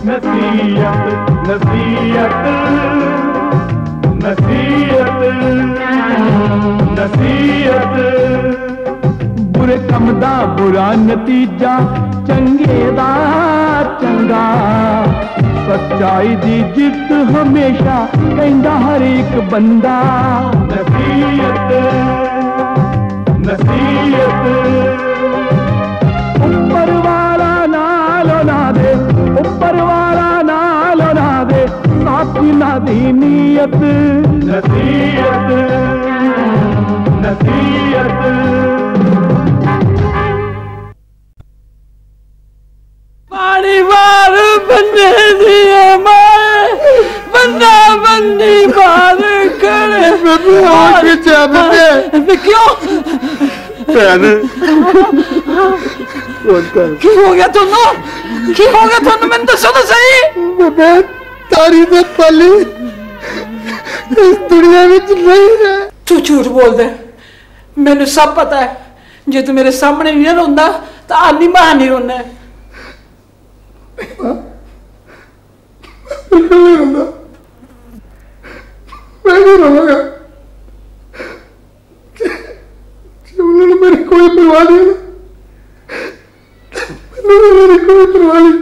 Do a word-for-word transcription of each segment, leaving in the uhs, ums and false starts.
नसीहत नसीहत नसीहत नसीहत बुरे कम दा बुरा नतीजा चंगे दा चंगा सच्चाई दी जित हमेशा कहंदा हर एक बंदा नसीहत नसीहत ऊपर वाला नालो ना दे ऊपर वाला नालो ना दे साथी ना दी नीयत नसीहत नसीहत पानी मार बंदे दिए माए बंदा बंदी मार करे क्यों की हो गया तुम की हो गया तुम मैंने दसो तो सही तारी दे पली इस दुनिया में नहीं रहे। तू झूठ बोल दे मैंने सब पता है जे तू मेरे सामने नहीं रोंदा तो आनी मां नहीं रोना मैं नहीं रोऊंगा उन्होंने मेरी कोई परवाह नहीं मेरी कोई परवाह नहीं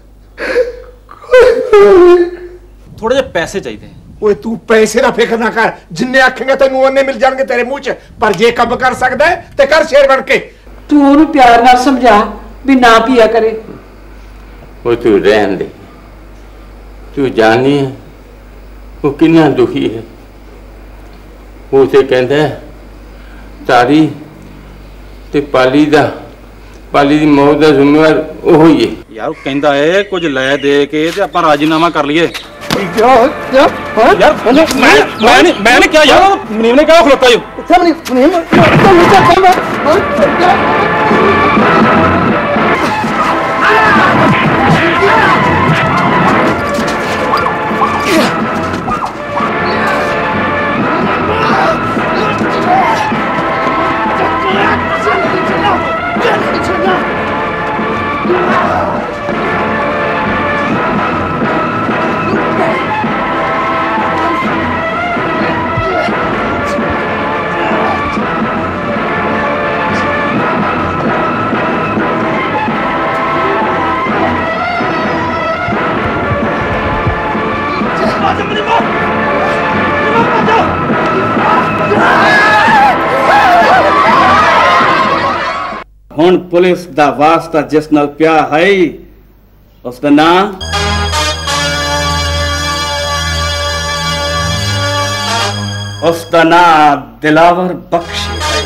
थोड़े जे पैसे चाहिए ओए तू पैसे ना फिक्र ना कर जिन्ने आखेंगे तेनू उन्ने मिल जाएंगे तेरे मुंह च पर जे काम कर सकदा है ते कर शेर बन के तू ओनू प्यार नाल समझा भी ना पिया करे वो तू रहन दे तू जानी है वो कितना दुखी है वो उसे कहता है तारी ते पाली दा पाली दी मौत दा जिम्मेवार वो ही है यार कहता है कुछ लै दे के ते आपां राजीनामा कर लिए क्या क्या यार मैं मैं नहीं मैंने क्या यार मुनीम ने क्या खलोता यू सब नहीं मुनीम हुण पुलिस दा वास्ता जिस नाल पिया है उसका नाम उसका नाम दिलावर बख्शी है।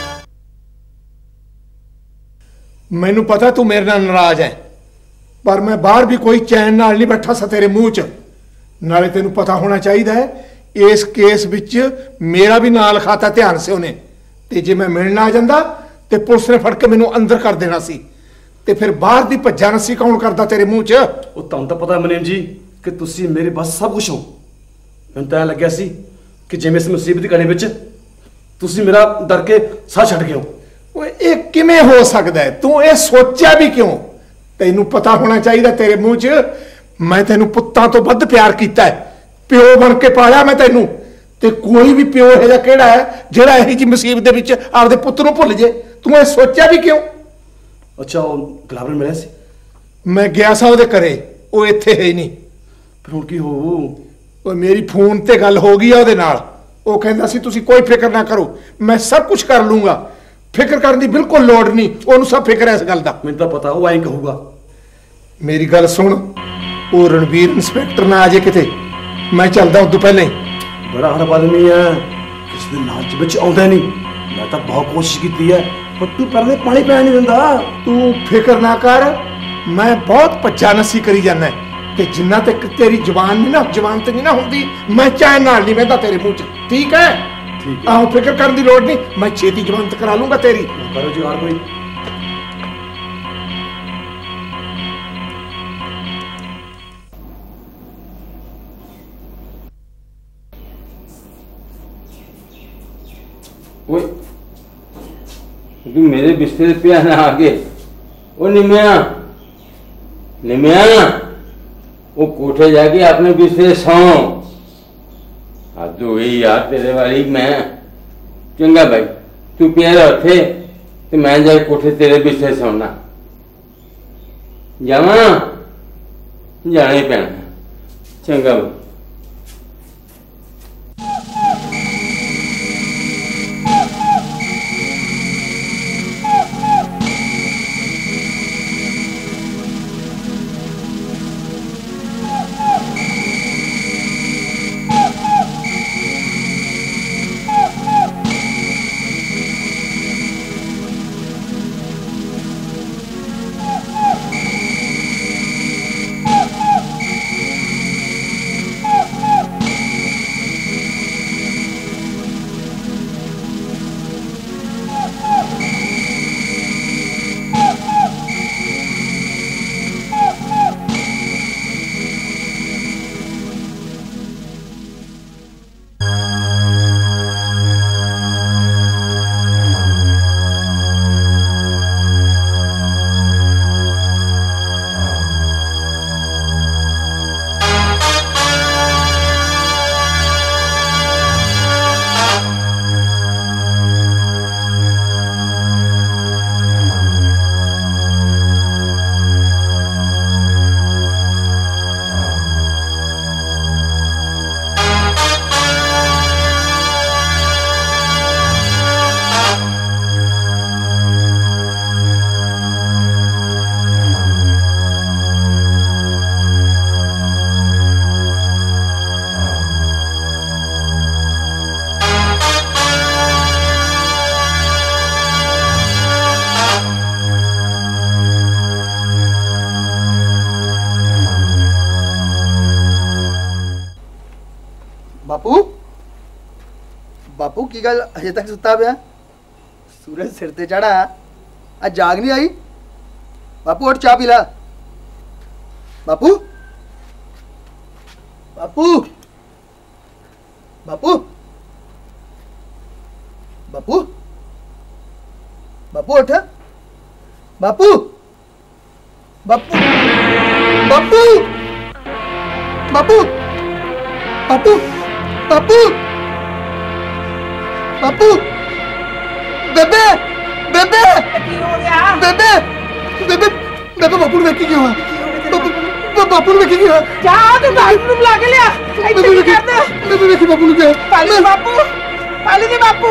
मैनू पता तू मेरे नाल नाराज है पर मैं बाहर भी कोई चैन नाल नहीं बैठा सा तेरे मुंह च नाले तेनू पता होना चाहिए है इस केस विच मेरा भी नाल खाता ध्यान से उन्हें ते जे मैं मिलना आ जांदा ते पुलिस ने फड़ के मैनू अंदर कर देना सी ते फिर बाहर दी भज्जा नसी कौन करदा तेरे मुंह च ਉਹ ਤੁਹਾਨੂੰ ਤਾਂ ਪਤਾ ਮਨੀਮ ਜੀ ਕਿ ਤੁਸੀਂ ਮੇਰੇ ਬਸ ਸਭ ਕੁਝ ਹੋ ਮੈਨੂੰ ਤਾਂ ਲੱਗਿਆ ਸੀ ਕਿ ਜਿਵੇਂ ਇਸ ਮੁਸੀਬਤ ਦੀ ਘੜੀ ਵਿੱਚ ਤੁਸੀਂ ਮੇਰਾ ਡਰ ਕੇ ਸਾਹ ਛੱਡ ਗਏ ਹੋ ओए ये किवें हो सकदा है तू ये सोचा भी क्यों तैनू पता होना चाहिए तेरे मुंह च मैं तैनू पुत्तां तो वध प्यार कीता है प्यो बन के पाया मैं तैनू ते कोई भी प्यो है जा केड़ा है जेड़ा यही जी मुसीबत दे विच आपदे पुत्त नू भुल जे तू ये सोचा भी क्यों अच्छा वो गुलाबन मिलिया सी मैं गया सा ओदे घरे वो इत्थे है नहीं फिर हुण की हो वो मेरी फोन ते गल हो गई ओदे नाल वो कहंदा सी तुसीं कोई फिक्र ना करो मैं सब कुछ कर लूंगा फिक्र करने की बिल्कुल लोड़ नहीं ओनू सब फिक्र है इस गल दा मैनूं तां पता वो ऐं कहूगा मेरी गल सुन वो रणवीर इंस्पैक्टर ना आ जाए किते मैं चलदा उदों पहले ही बड़ा हरब आदमी है किसी दिन लालच विच आउंदा नहीं मैं तो बहुत कोशिश की है पर तू पहले पानी पै नहीं दिंदा तू फिक्र ना कर मैं बहुत भज्जा नसी करी जाना ते जिन्ना तक तेरी जबान नहीं ना जबान ते नहीं ना होंदी मैं चैन नाल नहीं बहदा तेरे मुंह च ठीक है आहो फिक्र करने की लोड़ नहीं मैं छेती जमानत करा लूंगा तेरी करो जी और कोई ओए तू मेरे बिस्तर पे आना आगे ओ निमिया निमिया वो कोठे जाके अपने बिस्तर सौ। हद हो गई यार तेरे वाली। मैं चंगा भाई तू पिया उठे तो मैं जाए कोठे तेरे बिस्तर सोना। जावा जाना ही पैना। चंगा भाई। बापू बापू की गल अजे तक सुता पिया? सूरज सिर ते चढ़ा आज जाग नहीं आई? बापू और चाह पी ला। बापू बापू बापू बापू बापू उठ। बापू बापू बापू बापू बापू बापू बापू बेबे बेबे बेबे बेबे बेबे बापू ने क्यों हुआ? बापू ने क्यों हुआ? जाओ तो डॉक्टर बुला के लिया। बेबे बेबे बेबे बेबे बापू ने क्या? पाली बापू पाली दे बापू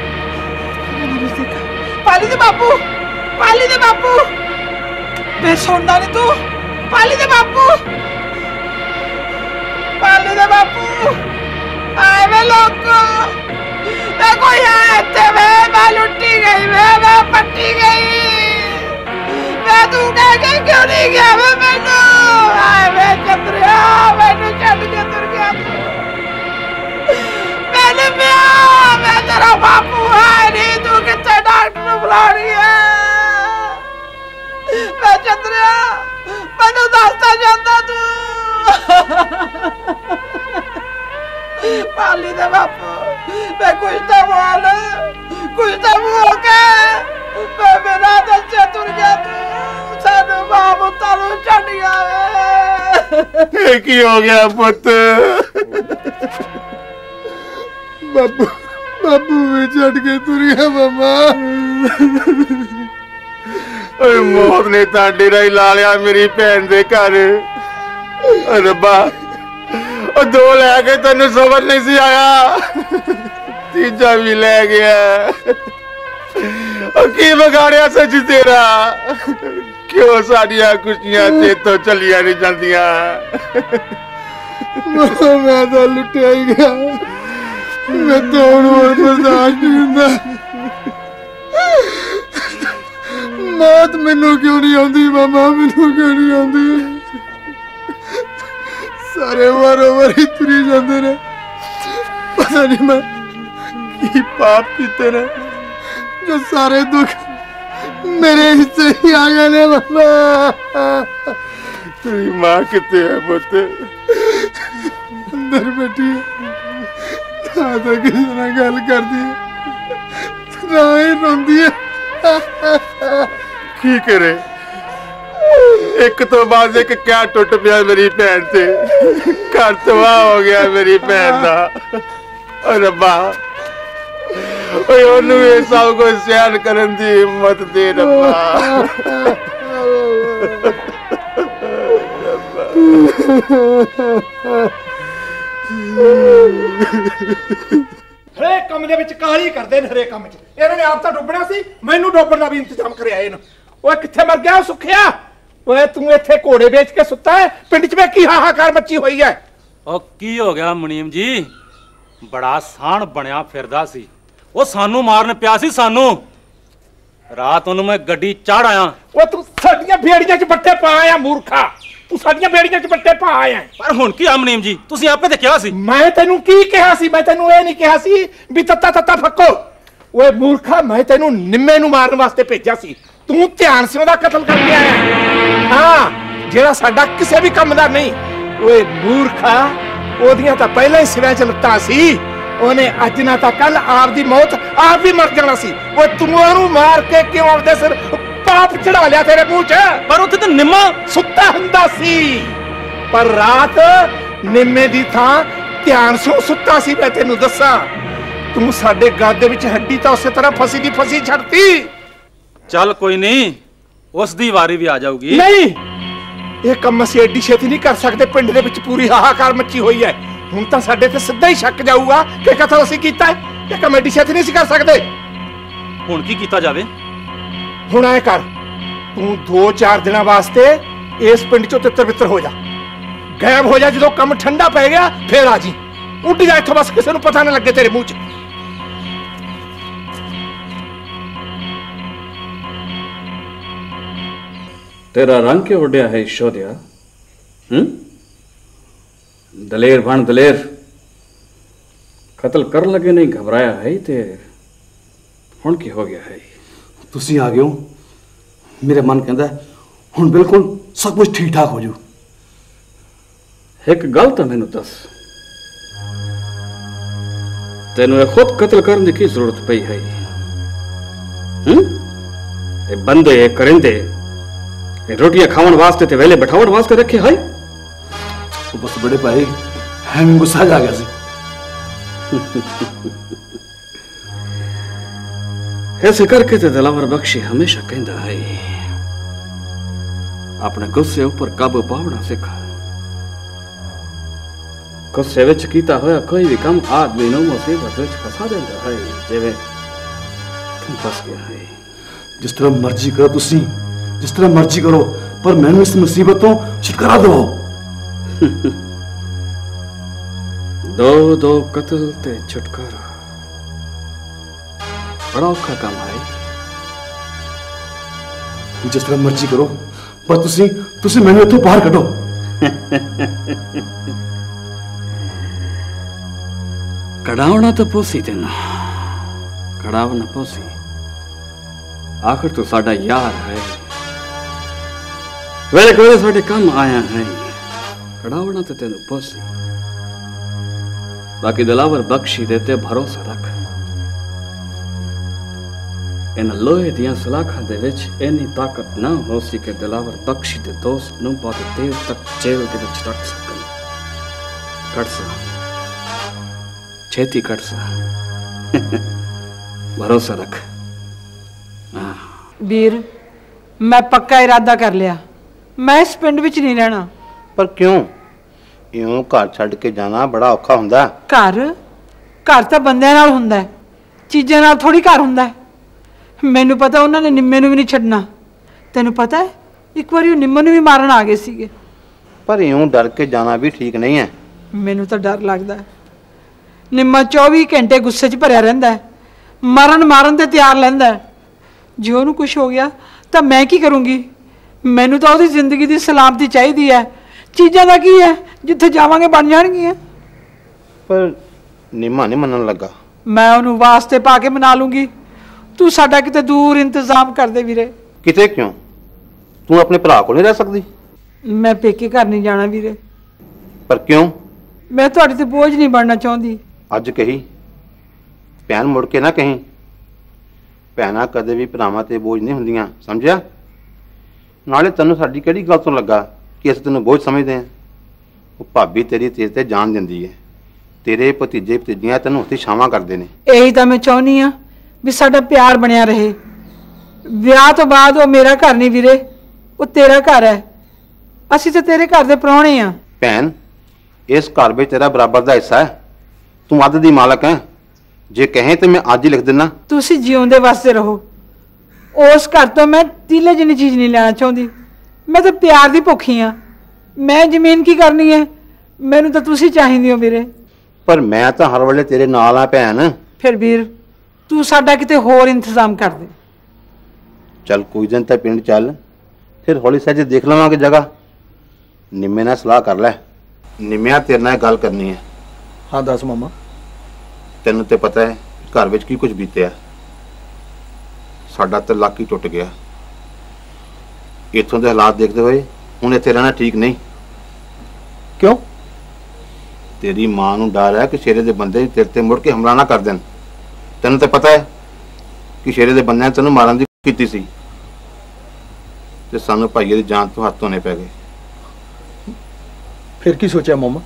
पाली दे बापू पाली दे बापू। मैं सुनता नहीं तू। पाली दे बापू पाली दे बापू। आए वे लोग मैं कोई आए थे। मैं मैं लुटी गई। मैं मैं पट्टी गई। मैं तू कह के क्यों नहीं गया? मैं मैनू आए वे चंद्रिया मैनू छड़ के तुर गया तू। मैंने मैं मैं तेरा बापू है नहीं। तू कितने डॉक्टर बुला रही है? मैं चंद्रिया मैनू दसता जाता तू। पाली दे बापू मैं कुछ तो बोल कुछ तो बोल के मैं बिना दसे तुर गया तू। सानू बाबू तारू छड़ गया वे। की हो गया पुत? बापू बापू भी छड़ के तुर गया मामा। मौत ने तां डेरा ही ला लिया मेरी भैन दे घर। रब्बा दो लैके तेन समझ नहीं सी आया, तीजा भी ले गया। की बिगाड़िया सच तेरा? क्यों साड़िया खुशियां चेतों चलिया नहीं जांदिया? मैं तो लुटिया ही गया। मैं तो और बर्दाश्त नहीं हुंदा। मौत मैनू क्यों नहीं आती मामा? मैनू क्यों नहीं आती? सारे वारो वारी तुरी जाते ने। पता नहीं मैं की पाप किते ने जो सारे दुख मेरे हिस्से ही आ गए ने मामा। तेरी माँ किते है पुत? अंदर बैठी है। ना तो किसी ने गल कर दी ना ही रोंदी है। की करे एक तो बाद एक क्या टुट पिया मेरी भैन से, घर तबाह हो गया मेरी भैन का। और रब्बा ओनू ये सब कुछ सहन करन दी हिम्मत दे रब्बा। हरेक काम दे विच काली करदे ने, हरेक काम च इन्हां ने आप तां डुबना सी, मैनू डुबण दा भी इंतजाम करिया इन्हां। ओए कित्थे मर गया सुखिया? ओए तू इत्थे घोड़े बेच के सुत्ता है, पिंड च वे की हाहाकार मची होई है? ओ की हो गया मुनीम जी, बड़ा साण बनया फिरदा सी, ਉਹ ਸਾਨੂੰ ਮਾਰਨ ਪਿਆ ਸੀ। ਸਾਨੂੰ ਰਾਤ ਉਹਨੂੰ ਮੈਂ ਗੱਡੀ ਚੜ ਆਇਆ। ਉਹ ਤੂੰ ਸਾਡੀਆਂ ਬੇੜੀਆਂ 'ਚ ਬੱਟੇ ਪਾ ਆਇਆ ਮੂਰਖਾ, ਤੂੰ ਸਾਡੀਆਂ ਬੇੜੀਆਂ 'ਚ ਬੱਟੇ ਪਾ ਆਇਆ। ਪਰ ਹੁਣ ਕੀ ਆ ਮੁਨੀਮ ਜੀ, ਤੁਸੀਂ ਆਪੇ ਤੇ ਕਿਹਾ ਸੀ। ਮੈਂ ਤੈਨੂੰ ਕੀ ਕਿਹਾ ਸੀ? ਮੈਂ ਤੈਨੂੰ ਇਹ ਨਹੀਂ ਕਿਹਾ ਸੀ ਵੀ ਤੱਤਾ ਤੱਤਾ ਫੱਕੋ। ਓਏ ਮੂਰਖਾ, ਮੈਂ ਤੈਨੂੰ ਨਿੰਮੇ ਨੂੰ ਮਾਰਨ ਵਾਸਤੇ ਭੇਜਿਆ ਸੀ, ਤੂੰ ਧਿਆਨ ਸਿੰਘ ਦਾ ਕਤਲ ਕਰ ਕੇ ਆਇਆ। ਹਾਂ, ਜਿਹੜਾ ਸਾਡਾ ਕਿਸੇ ਵੀ ਕੰਮ ਦਾ ਨਹੀਂ। ਓਏ ਮੂਰਖਾ, ਉਹਦੀਆਂ ਤਾਂ ਪਹਿਲਾਂ ਹੀ ਸਿਰਾਂ 'ਚ ਲੱਤਾਂ ਸੀ, ਉਹਨੇ ਅੱਜ ਨਾ ਤਾਂ ਕੱਲ ਆਪ ਦੀ ਮੌਤ ਆਪ ਵੀ ਮਰ ਜਾਣਾ ਸੀ। ਉਹ ਤੂੰ ਉਹਨੂੰ ਮਾਰ ਕੇ ਕਿਉਂ ਆਪਦੇ ਸਿਰ ਪਾਪ ਚੜਾ ਲਿਆ ਤੇਰੇ ਮੂੰਹ 'ਚ? ਪਰ ਉੱਥੇ ਤਾਂ ਨਿੰਮਾ ਸੁੱਤਾ ਹੁੰਦਾ ਸੀ, ਪਰ ਰਾਤ ਨਿੰਮੇ ਦੀ ਥਾਂ ਧਿਆਨ ਸਿੰਘ ਸੁੱਤਾ ਸੀ। ਮੈਂ ਤੈਨੂੰ ਦੱਸਾਂ, ਤੂੰ ਸਾਡੇ ਗਾਦੇ ਵਿੱਚ ਹੱਡੀ ਤਾਂ ਉਸੇ ਤਰ੍ਹਾਂ ਫਸੀ ਦੀ ਫਸੀ ਛੱਡਤੀ। ਚੱਲ ਕੋਈ ਨਹੀਂ, ਉਸ ਦੀ ਵਾਰੀ ਵੀ ਆ ਜਾਊਗੀ। ਨਹੀਂ, ਇਹ ਕੰਮ ਅਸੀਂ ਐਡੀ ਛੇਤੀ ਨਹੀਂ ਕਰ ਸਕਦੇ। ਪਿੰਡ ਦੇ ਵਿੱਚ ਪੂਰੀ ਹਾਹਾਕਾਰ ਮੱਚੀ ਹੋਈ ਹੈ। ਹੁਣ ਤਾਂ ਸਾਡੇ ਤੇ ਸਿੱਧਾ ਹੀ ਸ਼ੱਕ ਜਾਊਗਾ ਕਿ ਕਤਲ ਅਸੀਂ ਕੀਤਾ ਹੈ। ਇਹ ਕੰਮ ਐਡੀ ਛੇਤੀ ਨਹੀਂ ਸੀ ਕਰ ਸਕਦੇ। ਹੁਣ ਕੀ ਕੀਤਾ ਜਾਵੇ? ਹੁਣ ਐ ਕਰ, ਤੂੰ ਦੋ ਚਾਰ ਦਿਨਾਂ ਵਾਸਤੇ ਇਸ ਪਿੰਡ ਚੋਂ ਤਿੱਤਰ ਬਿੱਤਰ ਹੋ ਜਾ, ਗਾਇਬ ਹੋ ਜਾ। ਜਦੋਂ ਕੰਮ ਠੰਡਾ ਪੈ ਗਿਆ ਫੇਰ ਆ ਜੀ, ਉੱਡ ਜਾ ਇੱਥੋਂ, ਬਸ ਕਿਸੇ ਨੂੰ ਪਤਾ ਨਾ ਲੱਗੇ ਤੇਰੇ ਮੂੰਹ 'ਚ। तेरा रंग क्यों उड़िया है शोधिया? हम्म, दलेर बन दलेर, कत्ल कर लगे नहीं घबराया है ते हुण की हो गया है? तुसी आ गए हो, मेरा मन कहता है हुण बिल्कुल सब कुछ ठीक ठाक हो जू। एक गल तो मैनू दस, तेनू खुद कत्ल करने की जरूरत पई है? हम्म, ये बंदे करिंदे रोटियां खावन वास्ते ते वेले बैठावन वास्ते रखे है? तो बस बड़े भाई हमें गुस्सा आ गया सी। ऐसे करके ते दिलावर बख्शी हमेशा कहता है, अपने गुस्से ऊपर काबू पावना सीखा। गुस्से विच कीता होया कोई भी काम आदमी नूं मुसीबत विच फसा देंदा है, जिवें तू फस गया है। जिस तरह मर्जी करो तुसी, जिस तरह मर्जी करो, पर मैंने इस मुसीबत तो छुटकारा दो। दो दो कत्ल ते छुटकारा बड़ा औखा काम है। जिस तरह मर्जी करो, पर तुसी तुसी मैंने इत्थों बाहर कढो। कढ़ावना तो पोसी तेन, कढ़ावना पोसी, आखिर तो साडा यार है, वेले कोले साडे काम आया है। कढ़ावना तो तेन पोसी, बाकी दिलावर बख्शी देते भरोसा रख। इन लोहे दियां सलाखां दे विच इन्नी ताकत ना हो सी कि दिलावर बख्शी दे दोस्त नूं बहुत देर तक जेल दे विच रख सकन। कट सा, छेती कट सा। भरोसा रख। वीर, मैं पक्का इरादा कर लिया, मैं इस पिंड विच नहीं रहना। पर क्यों? इउं घर छड्ड के जाना बड़ा औखा हुंदा। घर घर तां बंदियां नाल हुंदा है, चीज़ां नाल थोड़ी घर हुंदा है। मैनू पता उन्होंने निम्मे नूं भी नहीं छड्डना। तैनू पता है एक बार निम्मे नूं भी मारन आ गए सीगे। पर इउं डर के जाना भी ठीक नहीं है। मैनू तो डर लगता है। निम्मा चौबी घंटे गुस्से च भरिया रहिंदा है, मरन मारन ते तैयार लैंदा है। जे उहनूं कुछ हो गया तो मैं की करूँगी? मैनू तो उसदी जिंदगी की सलामती चाहिदी है। चीज़ां दा की है, जिथे जावांगे बन जाणगियां। पर निम्मा नहीं मनन लगा। मैं उहनूं वास्ते पा के मना लूँगी। तू साडा किते दूर इंतजाम कर दे वीरे। किते क्यों? तू अपने भरा को नहीं रह सकती? मैं पेके घर नहीं जाना वीरे। पर क्यों? मैं तुहाडे ते बोझ नहीं बनना चाहती। अज कही, भैन मुड़ के ना कहीं। भैनां कदे भी भरावां ते बोझ नहीं हुंदियां, समझिया? ਨਾਲੇ ਤੈਨੂੰ ਸਾਡੀ ਕਿਹੜੀ ਗੱਲ ਤੋਂ ਲੱਗਾ ਕਿ ਅਸੀਂ ਤੈਨੂੰ ਬੋਝ ਸਮਝਦੇ ਹਾਂ। ਉਹ ਭਾਬੀ ਤੇਰੀ ਤੇਰੇ ਤੇ ਜਾਨ ਦਿੰਦੀ ਹੈ। ਤੇਰੇ ਭਤੀਜੇ ਭਤੀਜੀਆਂ ਤੈਨੂੰ ਉੱਥੇ ਛਾਵਾਂ ਕਰਦੇ ਨੇ। ਇਹੀ ਤਾਂ ਮੈਂ ਚਾਹੁੰਦੀ ਆ ਵੀ ਸਾਡਾ ਪਿਆਰ ਬਣਿਆ ਰਹੇ। ਵਿਆਹ ਤੋਂ ਬਾਅਦ ਉਹ ਮੇਰਾ ਘਰ ਨਹੀਂ ਵੀਰੇ, ਉਹ ਤੇਰਾ ਘਰ ਹੈ। ਅਸੀਂ ਤਾਂ ਤੇਰੇ ਘਰ ਦੇ ਪ੍ਰਾਹੁਣੇ ਆ। ਭੈਣ, ਇਸ ਘਰ ਵਿੱਚ ਤੇਰਾ ਬਰਾਬਰ ਦਾ ਹਿੱਸਾ ਹੈ। ਤੂੰ ਅੱਧ ਦੀ ਮਾਲਕ ਹੈ। ਜੇ ਕਹੇ ਤੇ ਮੈਂ ਅੱਜ ਹੀ ਲਿਖ ਦਿੰਦਾ। ਤੁਸੀਂ ਜਿਉਂਦੇ ਵਸਦੇ ਰਹੋ। ਉਸ ਘਰ ਤੋਂ ਮੈਂ ਤੀਲੇ ਜਿੰਨੀ ਚੀਜ਼ ਨਹੀਂ ਲੈਣਾ ਚਾਹੁੰਦੀ। ਮੈਂ ਤਾਂ ਪਿਆਰ ਦੀ ਭੁੱਖੀ ਆ। ਮੈਂ ਜ਼ਮੀਨ ਕੀ ਕਰਨੀ ਹੈ, ਮੈਨੂੰ ਤਾਂ ਤੁਸੀਂ ਚਾਹੀਦੇ ਹੋ ਵੀਰੇ। ਪਰ ਮੈਂ ਤਾਂ ਹਰ ਵੇਲੇ ਤੇਰੇ ਨਾਲ ਆ ਭੈਣ। ਫਿਰ ਵੀਰ ਤੂੰ ਸਾਡਾ ਕਿਤੇ ਹੋਰ ਇੰਤਜ਼ਾਮ ਕਰ ਦੇ। ਚੱਲ ਕੋਈ ਦਿਨ ਤਾਂ ਪਿੰਡ ਚੱਲ, ਫਿਰ ਹੌਲੀ ਸਹਿਜੇ ਦੇਖ ਲਵਾਂਗੇ ਜਗ੍ਹਾ। ਨਿੰਮੇ ਨਾਲ ਸਲਾਹ ਕਰ ਲੈ। ਨਿੰਮਿਆ ਤੇਰੇ ਨਾਲ ਗੱਲ ਕਰਨੀ ਹੈ। ਹਾਂ ਦੱਸ ਮਾਮਾ। ਤੈਨੂੰ ਤੇ ਪਤਾ ਹੈ ਘਰ ਵਿੱਚ ਕੀ ਕੁਝ ਬੀਤਿਆ। ਸਾਡਾ ਤਾਂ ਲੱਕ ਹੀ ਟੁੱਟ ਗਿਆ। ਇੱਥੋਂ ਦੇ ਹਾਲਾਤ ਦੇਖਦੇ ਹੋਏ ਹੁਣ ਇੱਥੇ ਰਹਿਣਾ ਠੀਕ ਨਹੀਂ। ਕਿਉਂ? ਤੇਰੀ ਮਾਂ ਨੂੰ ਡਰ ਹੈ ਕਿ ਸ਼ੇਰੇ ਦੇ ਬੰਦੇ ਤੇਰੇ ਤੇ ਮੁੜ ਕੇ ਹਮਲਾ ਨਾ ਕਰ ਦੇਣ। ਤੈਨੂੰ ਤਾਂ ਪਤਾ ਹੈ ਕਿ ਸ਼ੇਰੇ ਦੇ ਬੰਦਿਆਂ ਨੇ ਤੈਨੂੰ ਮਾਰਨ ਦੀ ਕੀਤੀ ਸੀ ਤੇ ਸਾਨੂੰ ਭਾਈਏ ਦੀ ਜਾਨ ਤੋਂ ਹੱਥ ਧੋਣੇ ਪੈ ਗਏ। ਫਿਰ ਕੀ ਸੋਚਿਆ ਮਾਮਾ?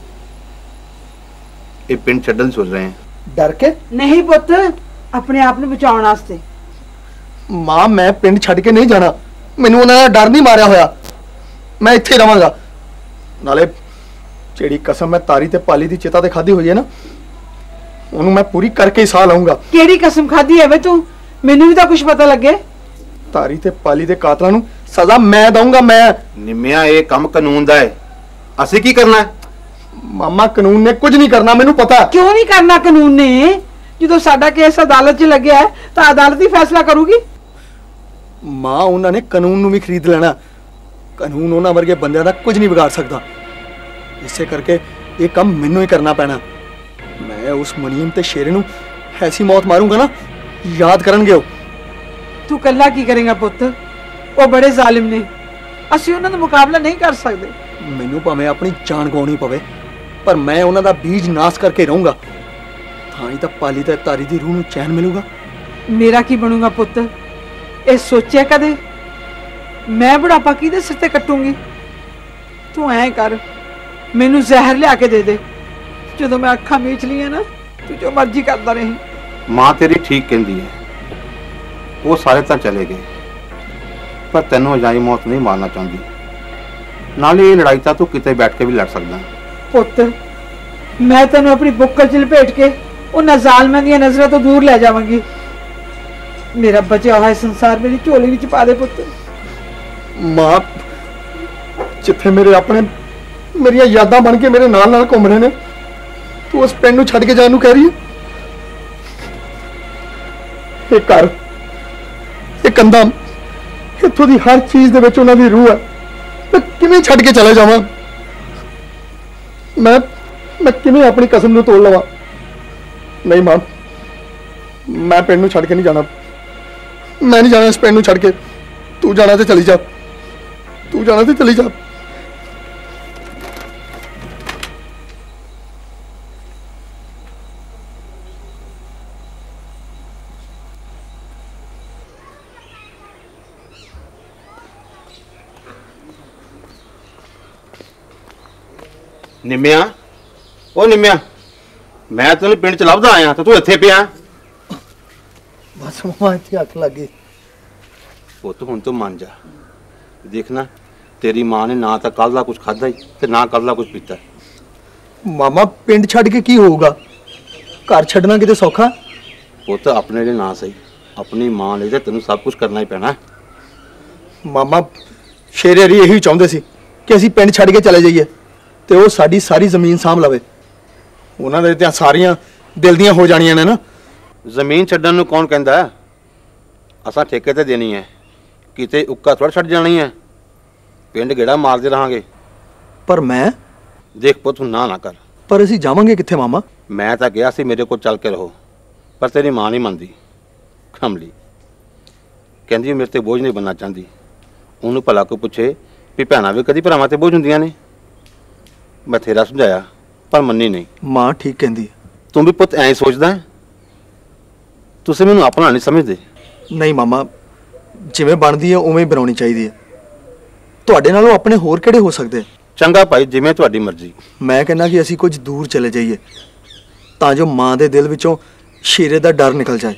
ਇਹ ਪਿੰਡ ਛੱਡਣ ਦੀ ਸੋਚ ਰਹੇ ਹਾਂ। ਡਰ ਕੇ? ਨਹੀਂ ਪੁੱਤ, ਆਪਣੇ ਆਪ ਨੂੰ ਬਚਾਉਣ ਵਾਸਤੇ। ਮਾਂ ਮੈਂ ਪਿੰਡ ਛੱਡ ਕੇ ਨਹੀਂ ਜਾਣਾ। ਮੈਨੂੰ ਉਹਨਾਂ ਦਾ ਡਰ ਨਹੀਂ ਮਾਰਿਆ ਹੋਇਆ। ਮੈਂ ਇੱਥੇ ਰਵਾਂਗਾ। ਨਾਲੇ ਜਿਹੜੀ ਕਸਮ ਮੈਂ ਤਾਰੀ ਤੇ ਪਾਲੀ ਦੀ ਚਿਤਾ ਤੇ ਖਾਧੀ ਹੋਈ ਹੈ ਨਾ, ਉਹਨੂੰ ਮੈਂ ਪੂਰੀ ਕਰਕੇ ਹੀ ਸਾਹ ਲਊਂਗਾ। ਕਿਹੜੀ ਕਸਮ ਖਾਧੀ ਹੈ ਵੇ ਤੂੰ? ਮੈਨੂੰ ਵੀ ਤਾਂ ਕੁਝ ਪਤਾ ਲੱਗੇ। ਤਾਰੀ ਤੇ ਪਾਲੀ ਦੇ ਕਾਤਲਾਂ ਨੂੰ ਸਜ਼ਾ ਮੈਂ ਦਊਂਗਾ। ਮੈਂ ਨਿੰਮਿਆ ਇਹ ਕੰਮ ਕਾਨੂੰਨ ਦਾ ਹੈ। ਅਸੀਂ ਕੀ ਕਰਨਾ ਹੈ? ਮਾਮਾ ਕਾਨੂੰਨ ਨੇ ਕੁਝ ਨਹੀਂ ਕਰਨਾ, ਮੈਨੂੰ ਪਤਾ। ਕਿਉਂ ਨਹੀਂ ਕਰਨਾ ਕਾਨੂੰਨ ਨੇ? ਜਦੋਂ ਸਾਡਾ ਕੇਸ ਅਦਾਲਤ 'ਚ ਲੱਗਿਆ ਹੈ ਤਾਂ ਅਦਾਲਤ ਹੀ ਫੈਸਲਾ ਕਰੂਗੀ। ਮਾਂ ਉਹਨਾਂ ਨੇ ਕਾਨੂੰਨ ਨੂੰ ਵੀ ਖਰੀਦ ਲੈਣਾ। ਕਾਨੂੰਨ ਉਹਨਾਂ ਵਰਗੇ ਬੰਦਿਆਂ ਦਾ ਕੁਝ ਨਹੀਂ ਵਿਗਾੜ ਸਕਦਾ। ਇਸੇ ਕਰਕੇ ਇਹ ਕੰਮ ਮੈਨੂੰ ਹੀ ਕਰਨਾ ਪੈਣਾ। ਮੈਂ ਉਸ ਮਨੀਮ ਤੇ ਸ਼ੇਰੇ ਨੂੰ ਐਸੀ ਮੌਤ ਮਾਰੂੰਗਾ ਨਾ, ਯਾਦ ਕਰਨਗੇ ਉਹ। ਤੂੰ ਕੱਲਾ ਕੀ ਕਰੇਗਾ ਪੁੱਤ? ਉਹ ਬੜੇ ਜ਼ਾਲਿਮ ਨੇ। ਅਸੀਂ ਉਹਨਾਂ ਦਾ ਮੁਕਾਬਲਾ ਨਹੀਂ ਕਰ ਸਕਦੇ। ਮੈਨੂੰ ਭਾਵੇਂ ਆਪਣੀ ਜਾਨ ਗਵਾਉਣੀ ਪਵੇ, ਪਰ ਮੈਂ ਉਹਨਾਂ ਦਾ ਬੀਜ ਨਾਸ ਕਰਕੇ ਰਹੂੰਗਾ। ਤਾਂ ਹੀ ਤਾਂ ਪਾਲੀ ਤੇ ਤਾਰੀ ਦੀ ਰੂਹ ਨੂੰ ਚੈਨ ਮਿਲੂਗਾ। ਮੇਰਾ ਕੀ ਬਣੂਗਾ ਪੁੱਤ? ਇਹ ਸੋਚਿਆ ਕਦੇ? ਮੈਂ ਬੁਢਾਪਾ ਕਿਹਦੇ ਸਿਰ ਤੇ ਕੱਟੂੰਗੀ? ਤੂੰ ਐਂ ਕਰ, ਮੈਨੂੰ ਜ਼ਹਿਰ ਲਿਆ ਕੇ ਦੇ ਦੇ। ਜਦੋਂ ਮੈਂ ਅੱਖਾਂ ਮੀਚ ਲਈਆਂ ਨਾ, ਤੂੰ ਜੋ ਮਰਜ਼ੀ ਕਰਦਾ ਰਹੀਂ। ਮਾਂ ਤੇਰੀ ਠੀਕ ਕਹਿੰਦੀ ਹੈ। ਉਹ ਸਾਰੇ ਤਾਂ ਚਲੇ ਗਏ, ਪਰ ਤੈਨੂੰ ਅਜਾਈ ਮੌਤ ਨਹੀਂ ਮਾਰਨਾ ਚਾਹੁੰਦੀ। ਨਾਲੇ ਇਹ ਲੜਾਈ ਤਾਂ ਤੂੰ ਕਿਤੇ ਬੈਠ ਕੇ ਵੀ ਲੜ ਸਕਦਾ। ਪੁੱਤ ਮੈਂ ਤੈਨੂੰ ਆਪਣੀ ਬੁੱਕਲ 'ਚ ਲਪੇਟ ਕੇ ਉਹਨਾਂ ਜ਼ਾਲਮਾਂ ਦੀਆਂ ਨਜ਼ਰਾਂ ਤੋਂ ਦੂਰ ਲੈ ਜਾਵਾਂਗੀ। ਮੇਰਾ ਬਚਿਆ ਹੋਇਆ ਸੰਸਾਰ ਮੇਰੀ ਝੋਲੀ ਵਿੱਚ ਪਾ ਦੇ ਪੁੱਤ। ਮਾਂ, ਜਿੱਥੇ ਮੇਰੇ ਆਪਣੇ ਮੇਰੀਆਂ ਯਾਦਾਂ ਬਣ ਕੇ ਮੇਰੇ ਨਾਲ ਨਾਲ ਘੁੰਮ ਰਹੇ ਨੇ, ਤੂੰ ਉਸ ਪਿੰਡ ਨੂੰ ਛੱਡ ਕੇ ਜਾਣ ਨੂੰ ਕਹਿ ਰਹੀ ਹੈ? ਇਹ ਘਰ, ਇਹ ਕੰਧਾਂ, ਇੱਥੋਂ ਦੀ ਹਰ ਚੀਜ਼ ਦੇ ਵਿੱਚ ਉਹਨਾਂ ਦੀ ਰੂਹ ਹੈ। ਮੈਂ ਕਿਵੇਂ ਛੱਡ ਕੇ ਚਲਾ ਜਾਵਾਂ? ਮੈਂ ਮੈਂ ਕਿਵੇਂ ਆਪਣੀ ਕਸਮ ਨੂੰ ਤੋੜ ਲਵਾਂ? ਨਹੀਂ ਮਾਂ, ਮੈਂ ਪਿੰਡ ਨੂੰ ਛੱਡ ਕੇ ਨਹੀਂ ਜਾਣਾ। ਮੈਂ ਨਹੀਂ ਜਾਣਾ ਇਸ ਪਿੰਡ ਨੂੰ ਛੱਡ ਕੇ। ਤੂੰ ਜਾਣਾ ਤੇ ਚਲੀ ਜਾ। ਤੂੰ ਜਾਣਾ ਤੇ ਚਲੀ ਜਾ। ਨਿੰਮਿਆ, ਉਹ ਨਿੰਮਿਆ, ਮੈਂ ਤੈਨੂੰ ਪਿੰਡ ਚ ਲੱਭਦਾ ਆਇਆ ਤੇ ਤੂੰ ਇੱਥੇ ਪਿਆ। ਬਸ ਮਾਮਾ, ਇੱਥੇ ਅੱਖ ਲੱਗ ਗਈ। ਪੁੱਤ ਹੁਣ ਤੂੰ ਮੰਨ ਜਾ। ਦੇਖਣਾ, ਤੇਰੀ ਮਾਂ ਨੇ ਨਾ ਤਾਂ ਕੱਲ ਦਾ ਕੁਝ ਖਾਧਾ ਹੀ ਤੇ ਨਾ ਕੱਲ ਦਾ ਕੁਝ ਪੀਤਾ। ਮਾਮਾ ਪਿੰਡ ਛੱਡ ਕੇ ਕੀ ਹੋਊਗਾ? ਘਰ ਛੱਡਣਾ ਕਿਤੇ ਸੌਖਾ? ਪੁੱਤ ਆਪਣੇ ਲਈ ਨਾ ਸਹੀ, ਆਪਣੀ ਮਾਂ ਲਈ ਤਾਂ ਤੈਨੂੰ ਸਭ ਕੁਝ ਕਰਨਾ ਹੀ ਪੈਣਾ। ਮਾਮਾ ਸ਼ੇਰੇ ਰੀ ਇਹੀ ਚਾਹੁੰਦੇ ਸੀ ਕਿ ਅਸੀਂ ਪਿੰਡ ਛੱਡ ਕੇ ਚਲੇ ਜਾਈਏ ਤੇ ਉਹ ਸਾਡੀ ਸਾਰੀ ਜ਼ਮੀਨ ਸਾਂਭ ਲਵੇ। ਉਹਨਾਂ ਦੇ ਤਾਂ ਸਾਰੀਆਂ ਦਿਲ ਦੀਆਂ ਹੋ ਜਾਣੀਆਂ ਨੇ ਨਾ। ਜ਼ਮੀਨ ਛੱਡਣ ਨੂੰ ਕੌਣ ਕਹਿੰਦਾ? ਅਸਾਂ ਠੇਕੇ ਤੇ ਦੇਣੀ ਹੈ, ਕਿਤੇ ਉੱਕਾ ਥੋੜਾ ਛੱਡ ਜਾਣੀ ਹੈ। ਪਿੰਡ ਗੇੜਾ ਮਾਰਦੇ ਰਹਾਂਗੇ। ਪਰ ਮੈਂ ਦੇਖ ਪੁੱਤ, ਨਾ ਨਾ ਕਰ। ਪਰ ਅਸੀਂ ਜਾਵਾਂਗੇ ਕਿੱਥੇ ਮਾਮਾ? ਮੈਂ ਤਾਂ ਗਿਆ ਸੀ ਮੇਰੇ ਕੋਲ ਚੱਲ ਕੇ ਰਹੋ, ਪਰ ਤੇਰੀ ਮਾਂ ਨਹੀਂ ਮੰਨਦੀ। ਖਮਲੀ ਕਹਿੰਦੀ ਮੇਰੇ ਤੇ ਬੋਝ ਨਹੀਂ ਬਣਨਾ ਚਾਹੁੰਦੀ। ਉਹਨੂੰ ਭਲਾ ਕੋਈ ਪੁੱਛੇ ਵੀ ਭੈਣਾਂ ਵੀ ਕਦੀ ਭਰਾਵਾਂ ਤੇ ਬੋਝ ਹੁੰਦੀਆਂ ਨੇ। ਬਥੇਰਾ ਸਮਝਾਇਆ ਪਰ ਮੰਨੀ ਨਹੀਂ। ਮਾਂ ਠੀਕ ਕਹਿੰਦੀ ਹੈ। ਤੂੰ ਵੀ ਪੁੱਤ ਐਂ ਸੋਚਦਾ ਹੈ? ਤੁਸੀਂ ਮੈਨੂੰ ਆਪਣਾ ਨਹੀਂ ਸਮਝਦੇ। ਨਹੀਂ ਮਾਮਾ, ਜਿਵੇਂ ਬਣਦੀ ਹੈ ਉਵੇਂ ਹੀ ਬਣਾਉਣੀ ਚਾਹੀਦੀ ਹੈ। ਤੁਹਾਡੇ ਨਾਲੋਂ ਆਪਣੇ ਹੋਰ ਕਿਹੜੇ ਹੋ ਸਕਦੇ? ਚੰਗਾ ਭਾਈ, ਜਿਵੇਂ ਤੁਹਾਡੀ ਮਰਜ਼ੀ। ਮੈਂ ਕਹਿੰਦਾ ਕਿ ਅਸੀਂ ਕੁਝ ਦੂਰ ਚਲੇ ਜਾਈਏ ਤਾਂ ਜੋ ਮਾਂ ਦੇ ਦਿਲ ਵਿੱਚੋਂ ਸ਼ੇਰੇ ਦਾ ਡਰ ਨਿਕਲ ਜਾਏ।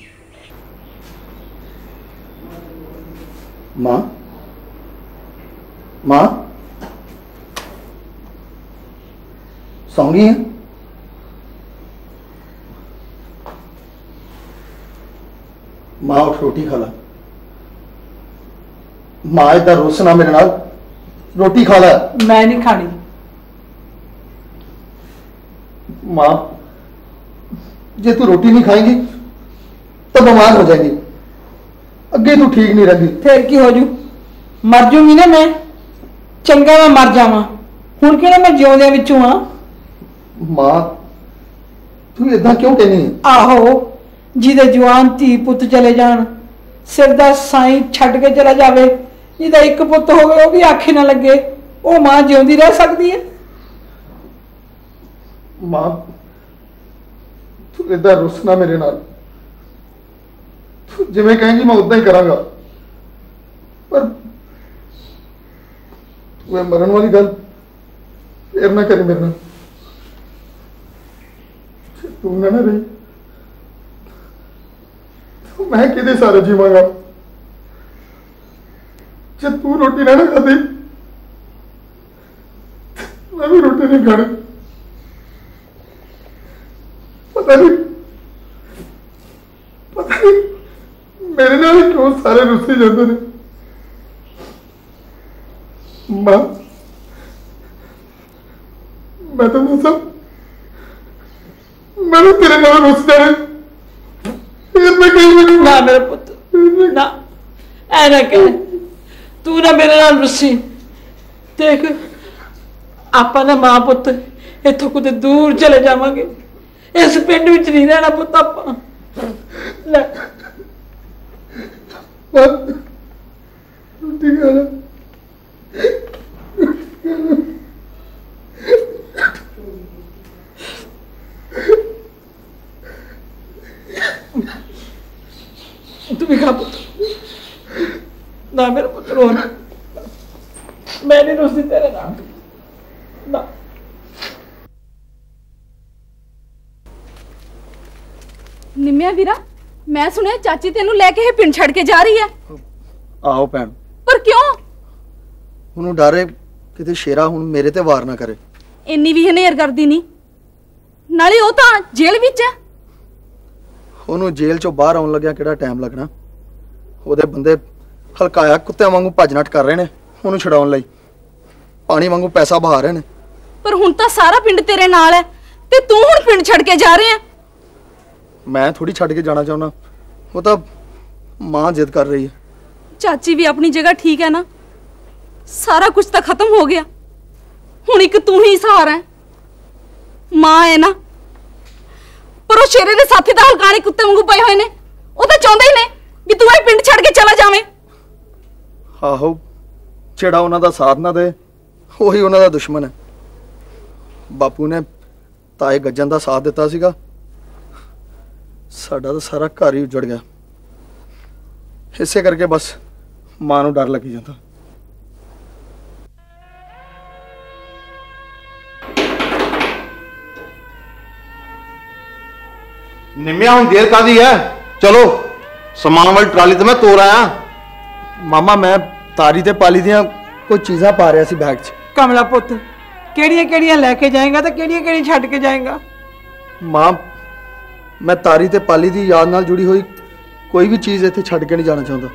ਮਾਂ ਮਾਂ ਸੌਂ ਗਈ ਹੈ? ਮਾਂ ਉੱਠ ਰੋਟੀ ਖਾ ਲੈ। ਮਾਂ ਇਦਾਂ ਰੁੱਸ ਨਾ ਮੇਰੇ ਨਾਲ, ਰੋਟੀ ਖਾ ਲੈ। ਮੈਂ ਨਹੀਂ ਖਾਣੀ। माँ, जे तू रोटी नहीं खाएगी तो बीमार हो जाएगी। अगे तू ठीक नहीं रही। फिर की हो जू? मर जूंगी ना मैं। चंगा मैं मर जावा। हुण किहड़ा मैं जिउंदे विचों हां। मां, तू इदां क्यों कहनी है? आहो, जिहदे जवान धी पुत चले जान, सिर दा साईं छड्ड के चला जावे, जिहदा एक पुत होवे वो भी आखे ना लगे, वो मां जिउंदी रह सकदी है? मां, तू इदां रुसना मेरे नाल। तू जिवें कहेंगी मैं उदां ही करांगा, पर तू मरन वाली गल फिर ना करी मेरे नाल। तू ना ना रही तो मैं किदे सारे जीवांगा। जे तू रोटी ना ना खाती मैं भी रोटी नहीं खानी। पता नहीं पता नहीं मेरे नाल क्यों सारे रुस्से जाते हैं। मां, मैं तो नहीं सब मैं तेरे नाल रुस जाने फिर मैं कहीं भी ना मेरा पुत ना ऐ ना कह। तू ना मेरे नाल रुसी। देख आपा ना मां पुत इथों कुछ दूर चले जावांगे। इस पिंड विच नहीं रहना पुत आपा। ले रोटी खा ला। तू भी खा पुत। ना मेरा पुत रो ना। मैं नहीं रुसदी तेरे नाल ना। निम्या वीरा, मैं सुनिया चाची तेनू लेके पिंड छड़ के जा रही है। आओ भैन। पर क्यों? ਉਹਨੂੰ ਡਰ ਹੈ ਕਿਤੇ ਸ਼ੇਰਾ ਹੁਣ ਮੇਰੇ ਤੇ ਵਾਰ ਨਾ ਕਰੇ। ਇੰਨੀ ਵੀ ਹਨੇਰ ਕਰਦੀ ਨਹੀਂ, ਨਾਲੇ ਉਹ ਤਾਂ ਜੇਲ੍ਹ ਵਿੱਚ ਹੈ। ਉਹਨੂੰ ਜੇਲ੍ਹ ਚੋਂ ਬਾਹਰ ਆਉਣ ਲੱਗਿਆ ਕਿਹੜਾ ਟਾਈਮ ਲੱਗਣਾ। ਉਹਦੇ ਬੰਦੇ ਹਲਕਾਇਆ ਕੁੱਤਿਆਂ ਵਾਂਗੂ ਭੱਜ ਨੱਠ ਕਰ ਰਹੇ ਨੇ ਉਹਨੂੰ ਛਡਾਉਣ ਲਈ, ਪਾਣੀ ਵਾਂਗੂ ਪੈਸਾ ਬਹਾ ਰਹੇ ਨੇ। ਪਰ ਹੁਣ ਤਾਂ ਸਾਰਾ ਪਿੰਡ ਤੇਰੇ ਨਾਲ ਹੈ ਤੇ ਤੂੰ ਹੁਣ ਪਿੰਡ ਛੱਡ ਕੇ ਜਾ ਰਿਹਾ। ਮੈਂ ਥੋੜੀ ਛੱਡ ਕੇ ਜਾਣਾ ਚਾਹੁੰਦਾ, ਉਹ ਤਾਂ ਮਾਂ ਜਿੱਦ ਕਰ ਰਹੀ ਹੈ। ਚਾਚੀ ਵੀ ਆਪਣੀ ਜਗ੍ਹਾ ਠੀਕ ਹੈ ਨਾ। ਸਾਰਾ ਕੁਝ ਤਾਂ ਖਤਮ ਹੋ ਗਿਆ, ਹੁਣ ਇੱਕ ਤੂੰ ਹੀ ਸਹਾਰਾ ਹੈ। ਮਾਂ ਹੈ ਨਾ, ਪਰ ਉਹ ਸ਼ੇਰੇ ਦੇ ਸਾਥੀ ਤਾਂ ਹਲਕਾਣੇ ਕੁੱਤੇ ਵਾਂਗੂ ਪਏ ਹੋਏ ਨੇ। ਉਹ ਤਾਂ ਚਾਹੁੰਦੇ ਹੀ ਨੇ ਵੀ ਤੂੰ ਇਹ ਪਿੰਡ ਛੱਡ ਕੇ ਚਲਾ ਜਾਵੇਂ। ਆਹੋ, ਜਿਹੜਾ ਉਹਨਾਂ ਦਾ ਸਾਥ ਨਾ ਦੇ ਉਹੀ ਉਹਨਾਂ ਦਾ ਦੁਸ਼ਮਣ ਹੈ। ਬਾਪੂ ਨੇ ਤਾਏ ਗੱਜਣ ਦਾ ਸਾਥ ਦਿੱਤਾ ਸੀਗਾ, ਸਾਡਾ ਤਾਂ ਸਾਰਾ ਘਰ ਹੀ ਉਜੜ ਗਿਆ। ਇਸੇ ਕਰਕੇ ਬਸ ਮਾਂ ਨੂੰ ਡਰ ਲੱਗੀ ਜਾਂਦਾ। निम्या हूं देर कादी है, चलो समान वाली ट्राली तो मैं तोड़ आया। मामा मैं तारी ते पाली दियां कोई चीज़ां पा रहा सी बैग च। कमला पुत केड़ियां केड़ियां लेके जाएगा तो केड़ियां केड़ियां छड्ड के जाएगा? मां, मैं तारी ते पाली दी याद नाल जुड़ी हुई कोई भी चीज़ इत्थे छड्ड के नहीं जाना चाहता।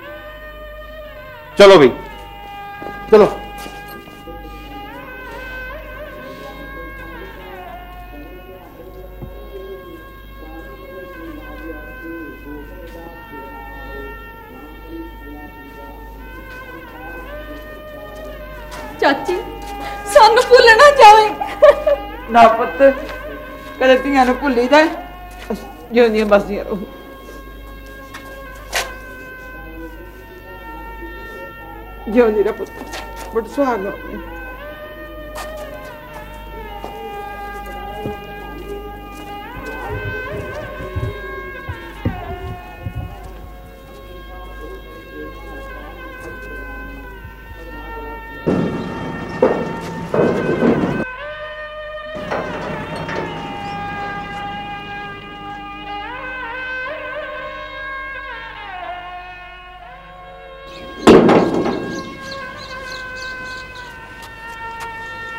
चलो भाई चलो। चाची सानू भुल ना जावे। ना पुत, कदे धीआं नूं भुल्ली जाए, जिउंदियां बसदियां रहो। जिउंदी रह पुत, बड़ सुहाग होवे।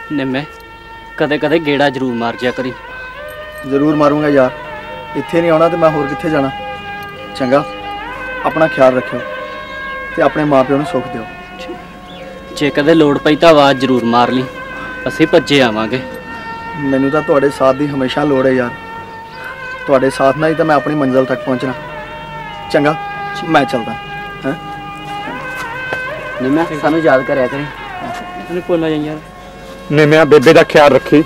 निम्मे कदे कदे गेड़ा जरूर मार जा करी। जरूर मारूंगा यार, इत्थे नहीं आना तो मैं होर कित्थे जाना। चंगा, अपना ख्याल रखियो ते अपने माँ प्यो नूं सुख दिओ। जे कदे लोड़ पई तां आवाज़ जरूर मार ली, असीं भज्जे आवांगे। मैनू तां तुहाडे साथ दी हमेशा लोड़ है यार, तुहाडे साथ नाल ही तां मैं अपनी मंजिल तक पहुंचना। चंगा, मैं चलदा हैं। निम्मे सानू याद करया करी, तैनूं भुल्ल जाई यार। निम्मिया बेबे दा ख्याल रखी।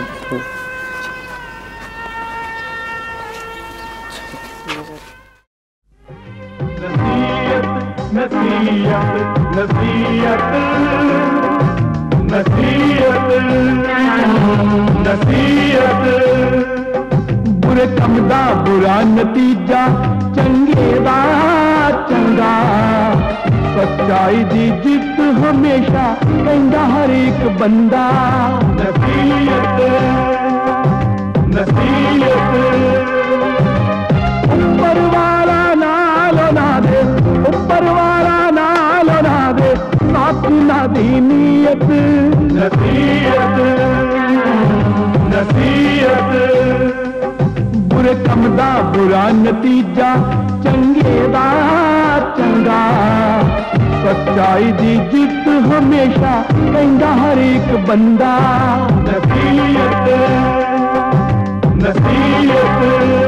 नसीहत नसीहत नसीहत नसीहत बुरे कम दा बुरा नतीजा चंगे दा चंगा, सच्चाई दी जित हमेशा कहंदा हर एक बंदा। नसीहत नसीहत ऊपर वाला नाल ना दे, ऊपर वाला नाल ना दे, साथ ना दी नीयत। नसीहत नसीहत बुरे कम दा बुरा नतीजा चंगे दा चंगा, सच्चाई दी जित हमेशा कहंदा हर एक बंदा। नसीहत नसीहत